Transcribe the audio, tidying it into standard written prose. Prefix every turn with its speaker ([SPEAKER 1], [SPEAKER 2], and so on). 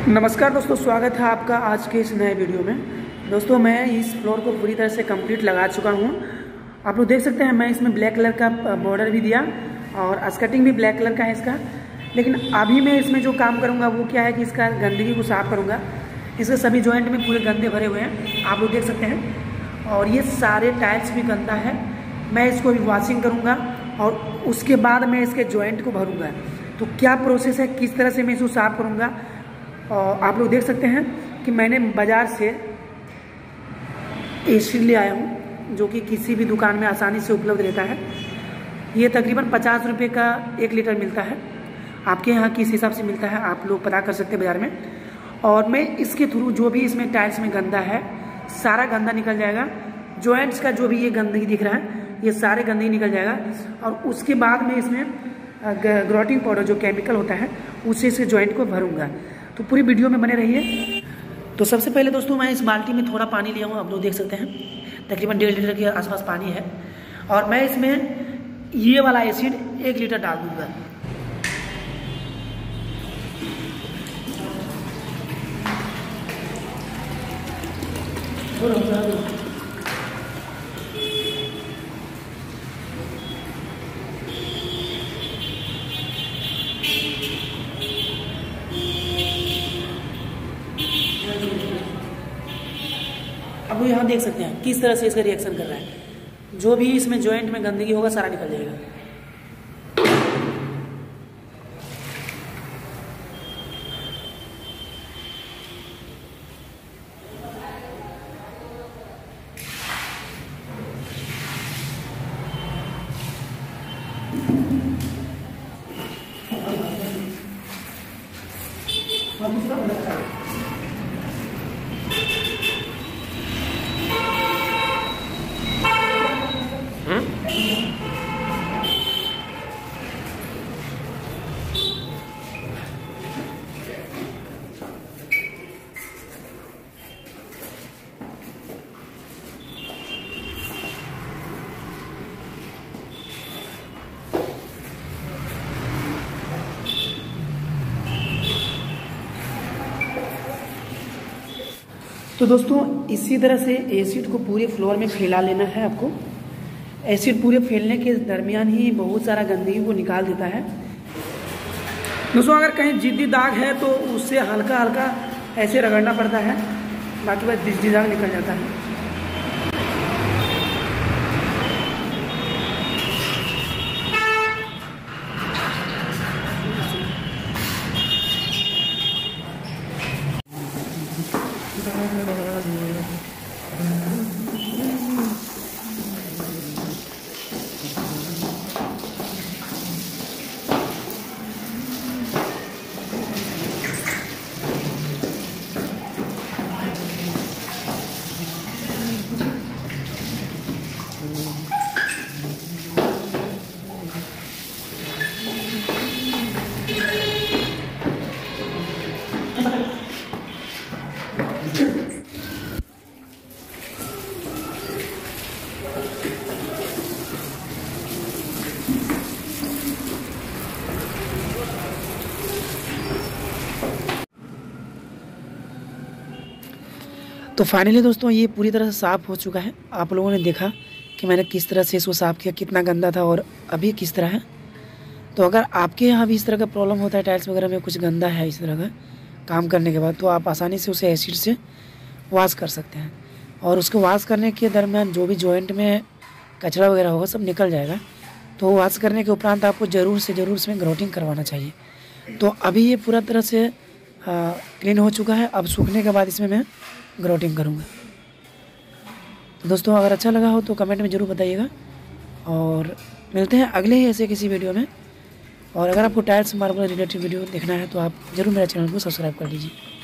[SPEAKER 1] नमस्कार दोस्तों, स्वागत है आपका आज के इस नए वीडियो में। दोस्तों मैं इस फ्लोर को पूरी तरह से कंप्लीट लगा चुका हूँ। आप लोग देख सकते हैं मैं इसमें ब्लैक कलर का बॉर्डर भी दिया और स्कर्टिंग भी ब्लैक कलर का है इसका। लेकिन अभी मैं इसमें जो काम करूँगा वो क्या है कि इसका गंदगी को साफ़ करूँगा। इसके सभी जॉइंट में पूरे गंदे भरे हुए हैं, आप लोग देख सकते हैं। और ये सारे टाइल्स भी गंदा है। मैं इसको भी वॉशिंग करूँगा और उसके बाद मैं इसके जॉइंट को भरूँगा। तो क्या प्रोसेस है, किस तरह से मैं इसको साफ़ करूँगा, और आप लोग देख सकते हैं कि मैंने बाज़ार से एसिड ले आया हूँ जो कि किसी भी दुकान में आसानी से उपलब्ध रहता है। ये तकरीबन 50 रुपये का 1 लीटर मिलता है। आपके यहाँ किस हिसाब से मिलता है आप लोग पता कर सकते हैं बाज़ार में। और मैं इसके थ्रू जो भी इसमें टाइल्स में गंदा है सारा गंदा निकल जाएगा। जॉइंट्स का जो भी ये गंदगी दिख रहा है ये सारे गंदगी निकल जाएगा। और उसके बाद में इसमें ग्रोटिंग पाउडर जो केमिकल होता है उससे इसके जॉइंट को भरूँगा। तो पूरी वीडियो में बने रहिए। तो सबसे पहले दोस्तों मैं इस बाल्टी में थोड़ा पानी लिया हूँ, आप लोग देख सकते हैं तकरीबन 1.5 लीटर के आसपास पानी है। और मैं इसमें ये वाला एसिड 1 लीटर डाल दूँगा। अब यहाँ देख सकते हैं किस तरह से इसका रिएक्शन कर रहा है। जो भी इसमें जॉइंट में गंदगी होगा सारा निकल जाएगा। तो दोस्तों इसी तरह से एसिड को पूरे फ्लोर में फैला लेना है आपको। एसिड पूरे फैलने के दरमियान ही बहुत सारा गंदगी को निकाल देता है। दोस्तों अगर कहीं जिद्दी दाग है तो उससे हल्का हल्का ऐसे रगड़ना पड़ता है, बाकी बस जिद्दी दाग निकल जाता है। तो फाइनली दोस्तों ये पूरी तरह से साफ़ हो चुका है। आप लोगों ने देखा कि मैंने किस तरह से इसको साफ़ किया, कितना गंदा था और अभी किस तरह है। तो अगर आपके यहाँ भी इस तरह का प्रॉब्लम होता है, टाइल्स वगैरह में कुछ गंदा है इस तरह का काम करने के बाद, तो आप आसानी से उसे एसिड से वॉश कर सकते हैं। और उसको वॉश करने के दरमियान जो भी जॉइंट में कचरा वगैरह होगा सब निकल जाएगा। तो वॉश करने के उपरांत आपको ज़रूर से ज़रूर इसमें ग्रोटिंग करवाना चाहिए। तो अभी ये पूरा तरह से क्लीन हो चुका है। अब सूखने के बाद इसमें मैं ग्रोटिंग करूँगा। तो दोस्तों अगर अच्छा लगा हो तो कमेंट में ज़रूर बताइएगा और मिलते हैं अगले ही ऐसे किसी वीडियो में। और अगर आपको टाइल्स मार्बल रिलेटेड वीडियो देखना है तो आप ज़रूर मेरे चैनल को सब्सक्राइब कर लीजिए।